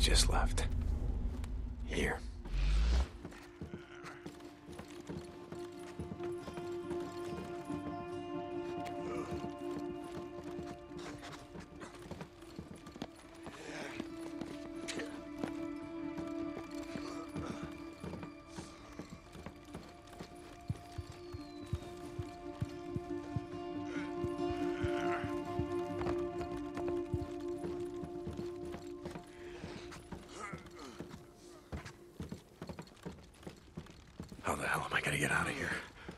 just left. Here. How the hell am I gonna get out of here?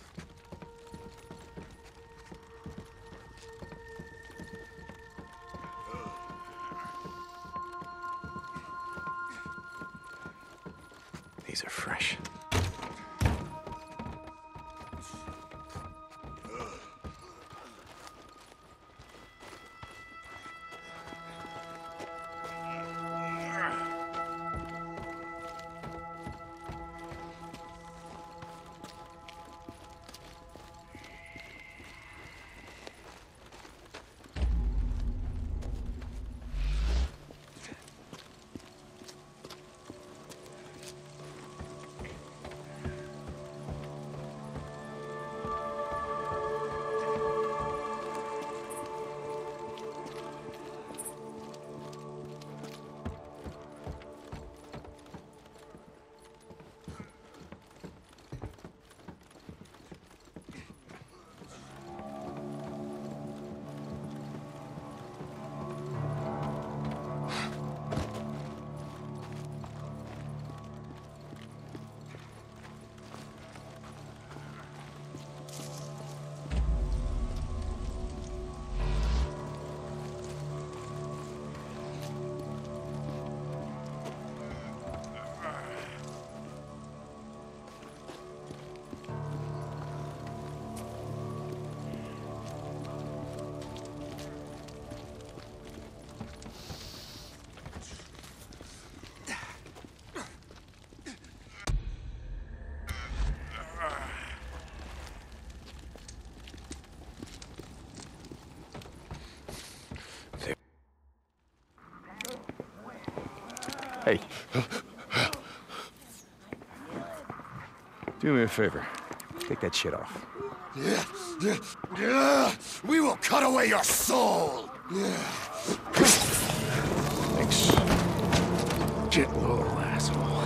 These are fresh. Hey. Do me a favor. Take that shit off. We will cut away your soul! Thanks. Gentle little asshole.